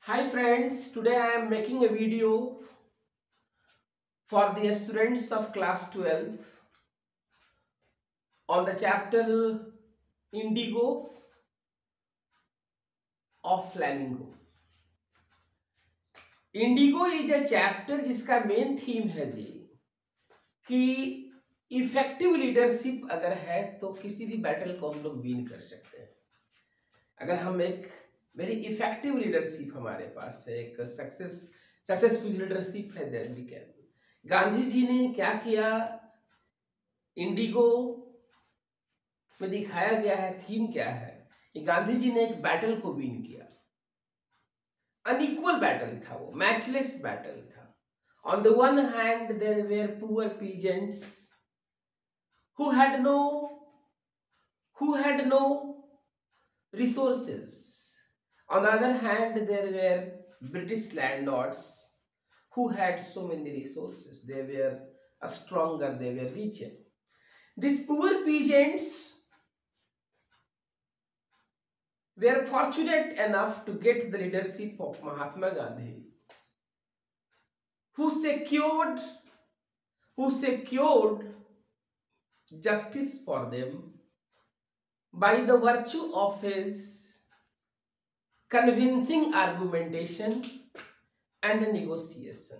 Hi friends, today I am making a video for the students of class 12th on the chapter Indigo of Flamingo. Indigo is a chapter जिसका main theme है जी कि effective leadership अगर है तो किसी भी battle को हम लोग विन कर सकते हैं। अगर हम एक वेरी इफेक्टिव लीडरशिप हमारे पास है, एक सक्सेसफुल लीडरशिप है, then we can. Gandhi ji ने क्या किया, इंडिगो में दिखाया गया है, थीम क्या है कि गांधी जी ने एक बैटल को विन किया। अनइक्वल बैटल था, वो मैचलेस बैटल था। On the one hand there were poor peasants who had no who had no resources. On the other hand, there were British landlords who had so many resources. They were stronger, they were richer. These poor peasants were fortunate enough to get the leadership of Mahatma Gandhi, who secured justice for them by the virtue of his convincing argumentation and negotiation.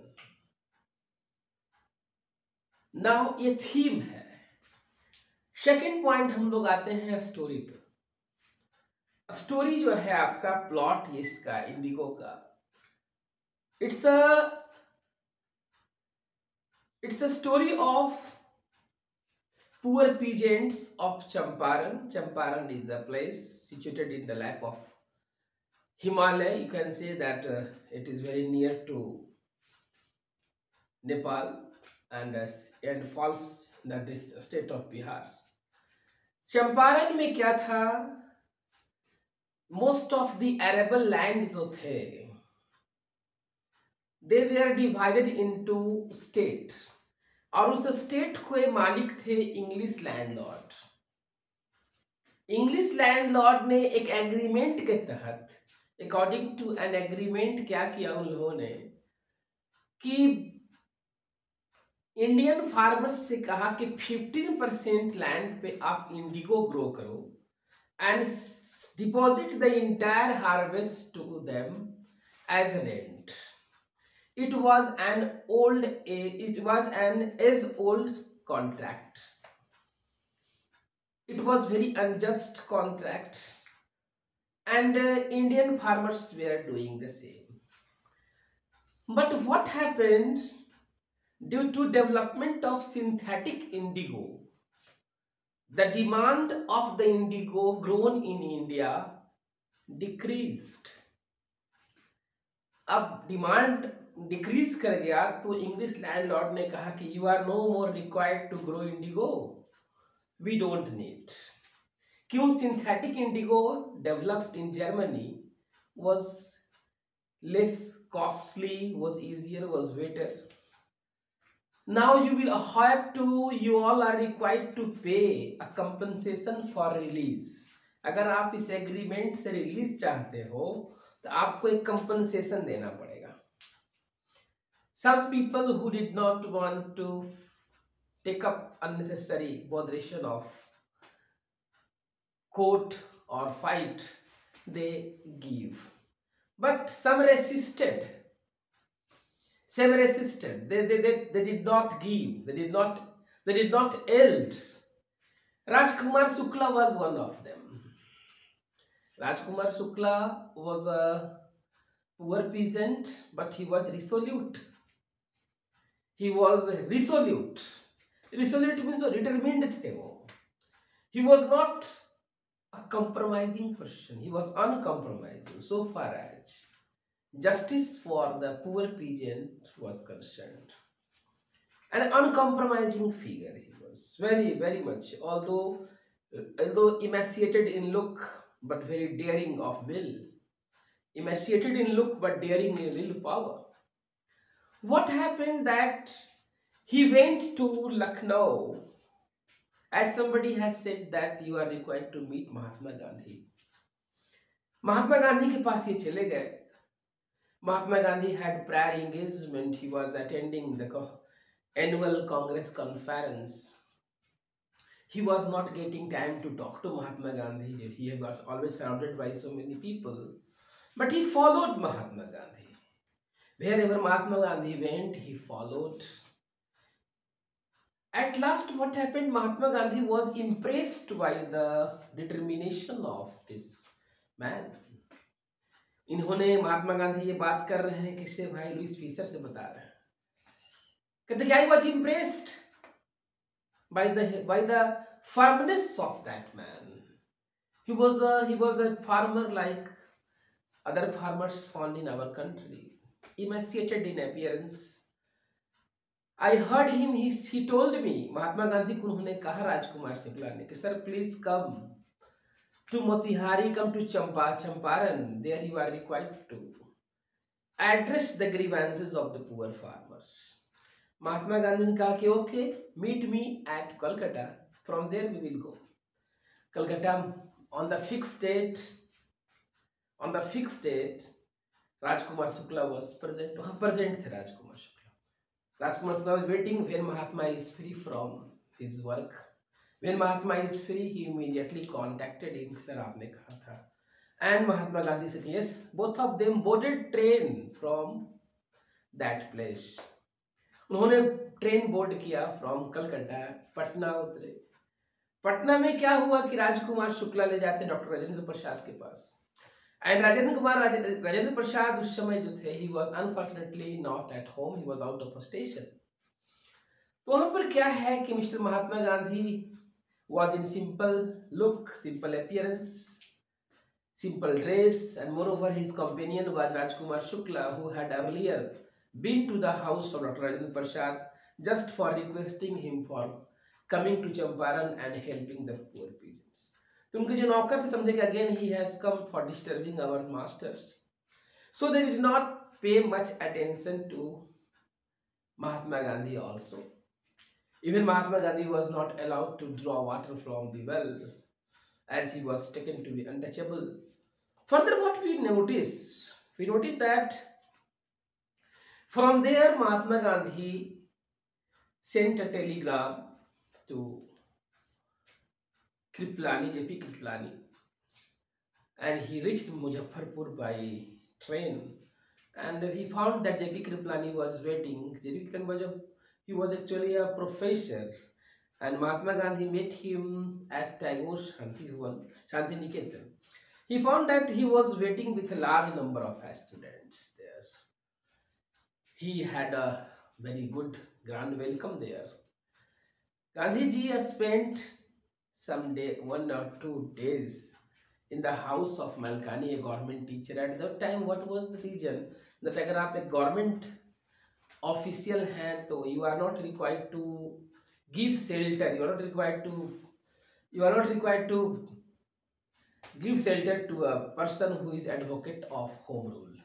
Now ये theme है। Second point हम लोग आते हैं story पे। Story जो है आपका प्लॉट इसका इंडिगो का, it's a story of poor peasants of Champaran. Champaran is the place situated in the lap of Himalaya. You can say that it is very near to Nepal and falls in the state of Bihar. चंपारण में क्या था, most of the arable land जो थे they were divided into state, और उस state के मालिक थे इंग्लिश लैंडलॉर्ड. इंग्लिश लैंडलॉर्ड ने एक एग्रीमेंट के तहत, अकॉर्डिंग टू एन एग्रीमेंट, क्या किया उन लोगों ने कि इंडियन फार्मर्स से कहा कि 15% लैंड पे आप इंडिगो ग्रो करो and deposit the entire harvest to them as rent. It was an age-old contract. It was very unjust contract, and Indian farmers were doing the same. But what happened? Due to development of synthetic indigo, the demand of the indigo grown in India decreased. अब demand decrease कर गया तो English landlord ने कहा कि you are no more required to grow indigo, we don't need. क्यों? Synthetic indigo developed in Germany was less costly, was easier, was better. Now you all are required to pay a compensation for release. अगर आप इस agreement से release चाहते हो तो आपको एक कंपनसेशन देना पड़ेगा. Some people who did not want to take up unnecessary botheration of court or fight, they give. But some resisted. They did not give. They did not yield. Rajkumar Shukla was one of them. Rajkumar Shukla was a poor peasant, but he was resolute. He was resolute. Resolute means determined थे वो. He was not a compromising person. He was uncompromising so far as justice for the poor peasant was concerned. An uncompromising figure he was, very, very much. Although emaciated in look, but very daring of will. Emaciated in look, but daring in willpower. What happened that he went to Lucknow, as somebody has said that you are required to meet Mahatma Gandhi. Mahatma Gandhi के पास ये चले गए Mahatma Gandhi had prior engagement. He was attending the annual Congress conference. He was not getting time to talk to Mahatma Gandhi. He was always surrounded by so many people. But he followed Mahatma Gandhi. Wherever Mahatma Gandhi went, he followed. At last, what happened? Mahatma Gandhi was impressed by the determination of this man. इन्होंने महात्मा गांधी ये बात कर रहे हैं किससे? भाई Lewis Fisher से बता रहे हैं. कहते क्या ही was impressed by the firmness of that man. He was a farmer like other farmers found in our country, emaciated in appearance. I heard him. He told me, Mahatma Gandhi को उन्होंने कहा राजकुमार शुक्ला ने कि sir please come to Motihari, come to Champaran. There you are required to address the grievances of the poor farmers. Mahatma Gandhi ने कहा कि okay, meet me at Kolkata. From there we will go. Kolkata on the fixed date. Rajkumar Shukla was present. वहाँ present थे Rajkumar Shukla. Rajkumar Shukla was waiting when Mahatma is free from his work. When Mahatma is free, he immediately contacted him. Sir, आपने कहा था. And Mahatma Gandhi said yes. Both of them boarded train from that place. उन्होंने train board किया from Calcutta. Patna उतरे. पटना में क्या हुआ कि राजकुमार शुक्ला ले जाते डॉक्टर राजेंद्र प्रसाद के पास. एंड राजेंद्र प्रसाद उस समय जो थे, he was unfortunately not at home. He was out of station. तो वहां पर क्या है कि mister Mahatma Gandhi was in simple look, simple appearance, simple dress, and moreover his companion was Rajkumar Shukla, who had earlier been to the house of Dr. Rajendra Prasad just for requesting him for coming to Champaran and helping the poor peasants. तो उनके जो नौकर थे समझे कि again he has come for disturbing our masters. So they did not pay much attention to Mahatma Gandhi also. Even Mahatma Gandhi was not allowed to draw water from the well, as he was taken to be untouchable. Further, what we notice that from there Mahatma Gandhi sent a telegram to Kripalani, J.P. Kripalani, and he reached Muzaffarpur by train, and he found that J.P. Kripalani was waiting. J.P. Kripalani he was actually a professor, and Mahatma Gandhi met him at Tagore Shantiniketan. He found that he was waiting with a large number of students there. He had a very good grand welcome there. Gandhiji has spent some day, 1 or 2 days in the house of Malkani, a government teacher. At that time, what was the reason that अगर आप एक government official हैं तो you are not required to give shelter. You are not required to give shelter to a person who is advocate of home rule.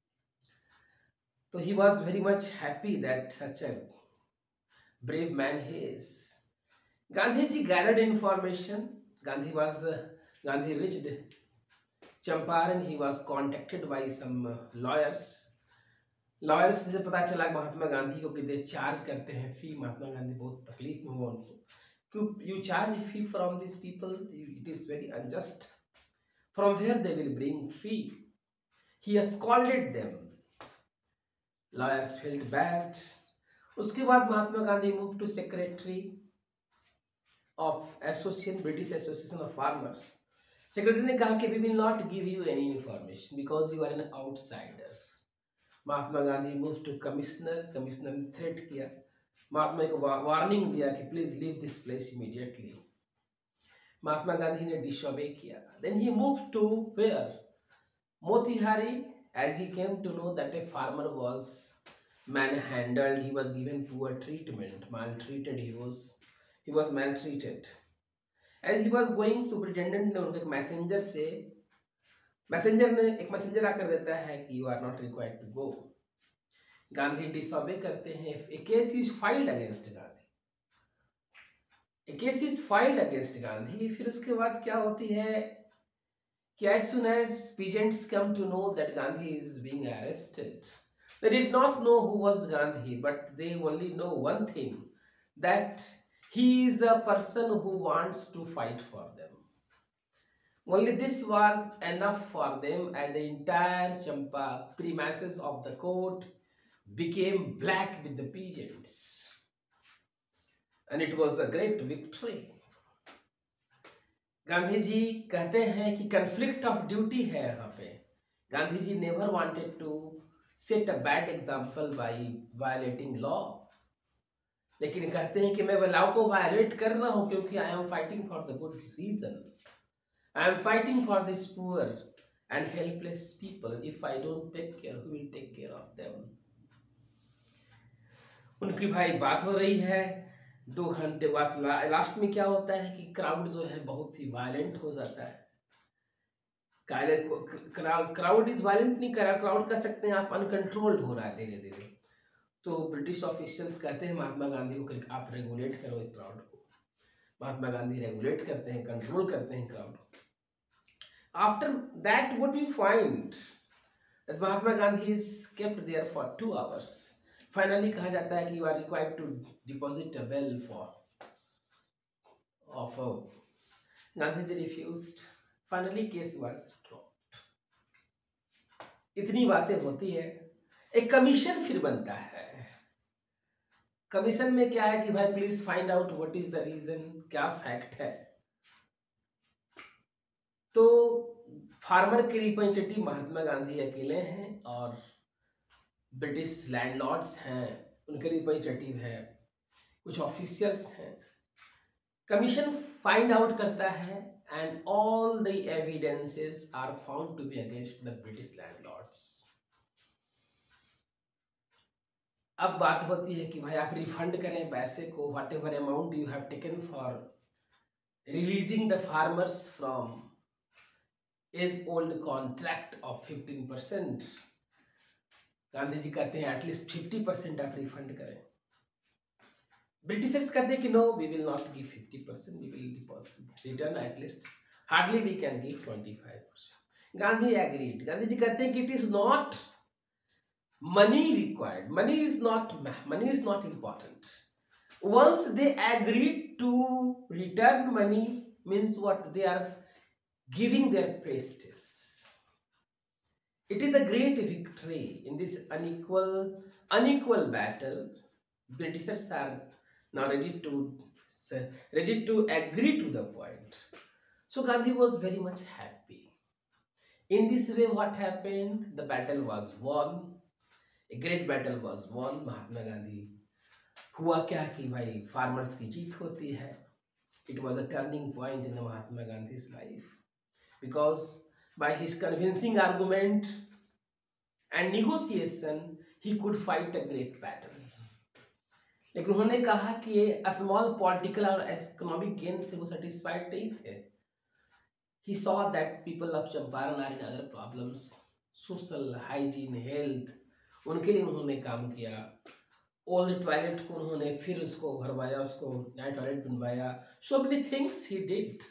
So he was very much happy that such a brave man he is. Gandhiji gathered information. Gandhi reached Champaran. He was contacted by some lawyers से पता चला महात्मा गांधी को कि they charge करते हैं फी. महात्मा गांधी बहुत तकलीफ में हुआ उनको. क्यों you charge fee from this people? It is very unjust. From where they will bring fee? He has scolded them. Lawyers felt bad. उसके बाद Mahatma Gandhi move to secretary of British association of farmers. Secretary ने कहा कि we will not give you any information because you are an outsider. Mahatma Gandhi move to commissioner ने threat किया. महात्मा को warning दिया कि please leave this place immediately. Mahatma Gandhi ने disobey किया. Then he move to where? Motihari. As he came to know that a farmer was manhandled, he was given poor treatment, maltreated, he was maltreated. As he was going, superintendent ने उनके एक messenger आकर देता है कि you are not required to go. Gandhi disobey करते हैं. A case is filed against Gandhi. फिर उसके बाद क्या होती है कि as soon as peasants come to know that Gandhi is being arrested, they did not know who was Gandhi, but they only know one thing, that he is a person who wants to fight for them. Only this was enough for them, and the entire Champa premises of the court became black with the peasants. And it was a great victory. Gandhi ji कहते हैं कि conflict of duty है यहाँ पे. Gandhi ji never wanted to set a bad example by violating law, लेकिन कहते हैं कि मैं लॉ को वायलेट कर रहा हूँ क्योंकि I am fighting for the good reason. I am fighting for this poor and helpless people. If I don't take care, who will take care of them. उनकी भाई बात हो रही है 2 घंटे बाद. लास्ट में क्या होता है कि क्राउड जो है बहुत ही वायलेंट हो जाता है. क्राउड इज वायलेंट नहीं करा, क्राउड कह सकते हैं आप अनकंट्रोल्ड हो रहा है धीरे धीरे. तो ब्रिटिश ऑफिशियल्स कहते हैं महात्मा गांधी को कि आप रेगुलेट करो एक क्राउड को. महात्मा गांधी रेगुलेट करते हैं, कंट्रोल करते हैं क्राउड को. After that what we find that Mahatma Gandhi is kept there for 2 hours. Finally कहा जाता है कि you are required to deposit a bail for offer. Gandhi ji refused. Finally case was dropped. इतनी बातें होती है. एक कमीशन फिर बनता है. कमीशन में क्या है कि भाई please find out what is the reason, क्या फैक्ट है. तो फार्मर के रिप्रेजेंटेटिव महात्मा गांधी अकेले हैं और ब्रिटिश लैंडलॉर्ड्स हैं, उनके रिप्रेजेंटेटिव हैं, कुछ ऑफिशियल्स हैं. कमीशन फाइंड आउट करता है and all the evidences are found to be against the British landlords. अब बात होती है कि भाई आप रिफंड करें पैसे को, whatever amount you have taken for releasing the farmers from age old contract of 15%. Gandhi ji कहते हैं एटलीस्ट 50% आप रिफंड करें. ब्रिटिशर्स कहते हैं कि no, we will not give 50%, we will deposit return at least, hardly we can give 25%. Gandhi agreed. Gandhi ji कहते हैं कि it is not money required, money is not important. Once they agreed to return money means what? They are giving their prestige. It is a great victory in this unequal battle. Britishers are now ready to agree to the point. So Gandhi was very much happy. In this way what happened? The battle was won. A great battle was won. Mahatma Gandhi हुआ क्या कि भाई farmers की जीत होती है. It was a turning point in the Mahatma Gandhi's life because by his convincing argument and negotiation he could fight a great battle. लेकिन उन्होंने कहा कि ये स्मॉल पॉलिटिकल और इकोनॉमिक गेन से वो सेटिस्फाइड नहीं थे. He saw that people of Champaran are in other problems, social, hygiene, health. उनके लिए उन्होंने काम किया. ओल्ड टॉयलेट को उन्होंने फिर उसको भरवाया, उसको नया टॉयलेट बनवाया. So many things he did.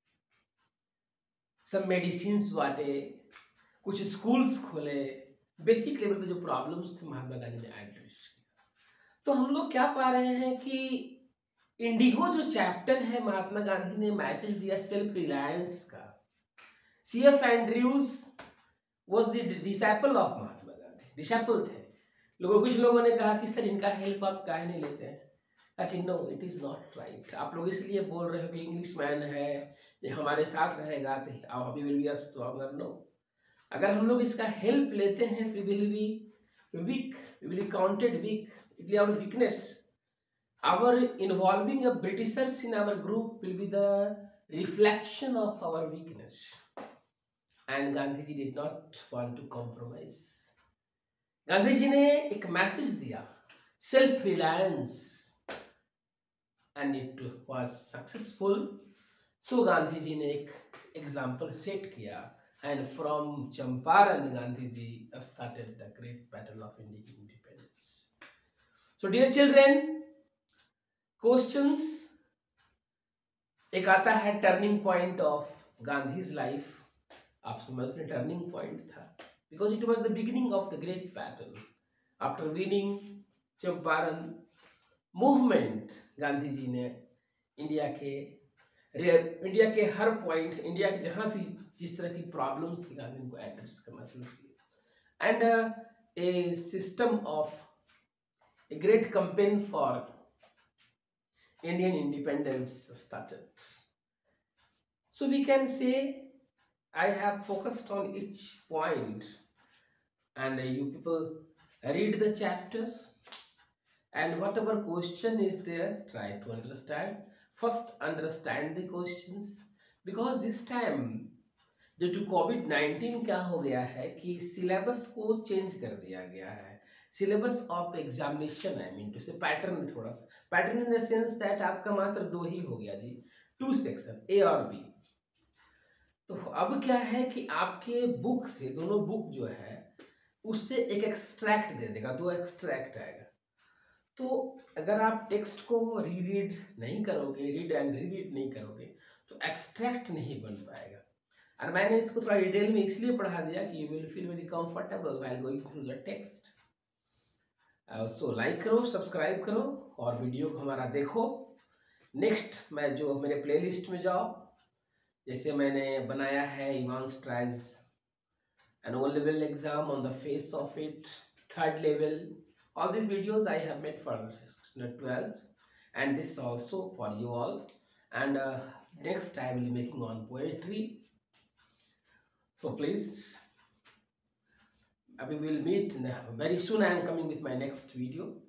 सब मेडिसिन्स बांटे, कुछ स्कूल्स खोले. बेसिक लेवल पे जो प्रॉब्लम्स थे महात्मा गांधी ने एड्रेस किया. तो हम लोग क्या पा रहे हैं कि इंडिगो जो चैप्टर है महात्मा गांधी ने मैसेज दिया सेल्फ रिलायंस का. CF Andrews was the disciple of Mahatma. Disciple थे. कुछ लोगों ने कहा कि सर इनका हेल्प आप काहे नहीं लेते हैं. कहा कि no, it is not right. आप लोग इसलिए बोल रहे हो कि इंग्लिश मैन है, ये हमारे साथ रहेगा तो we will be stronger. No, अगर हम लोग इसका हेल्प लेते हैं we will be weak, we will be counted weak. It will our weakness. Our involving a britishers in our group will be the reflection of our weakness. And Gandhi ji did not want to compromise. Gandhi ji ने एक message दिया self reliance and it was successful. So Gandhi ji ने एक example set किया and from Champaran Gandhi ji started the great battle of Indian independence. So dear children, questions एक आता है turning point of Gandhi's life. आप समझ रहे टर्निंग पॉइंट था, because it was the beginning of the great battle after winning Champaran movement. Gandhi ji ने India के हर point, India के जहां भी जिस तरह की प्रॉब्लम्स थी, गांधी उनको एड्रेस करना शुरू किया। And a system of a great campaign for Indian independence started. So we can say I have focused on each point, and you people read the chapter, and whatever question is there, try to understand. First understand the questions, because this time due to COVID-19 क्या हो गया है कि syllabus को change कर दिया गया है। Syllabus of examination I mean to say pattern, थोड़ा सा pattern in the sense that आपका मात्र 2 ही हो गया जी, 2 सेक्शन ए और बी। तो अब क्या है कि आपके बुक से, दोनों बुक जो है उससे एक एक्सट्रैक्ट दे देगा, 2 एक्सट्रैक्ट आएगा। तो अगर आप टेक्स्ट को रीरीड नहीं करोगे, रीड एंड रीरीड नहीं करोगे, तो एक्सट्रैक्ट नहीं बन पाएगा। और मैंने इसको थोड़ा डिटेल में इसलिए पढ़ा दिया कि you will feel very comfortable while going through the text. So like करो, सब्सक्राइब करो और वीडियो को हमारा देखो। नेक्स्ट मैं जो मेरे प्लेलिस्ट में जाओ, जैसे मैंने बनाया है Evans tries an O level exam on the face of it, 3rd level, all these videos I have made for 12th, and this also for you all. And next I will be making on poetry. So please, we will meet very soon. I am coming with my next video.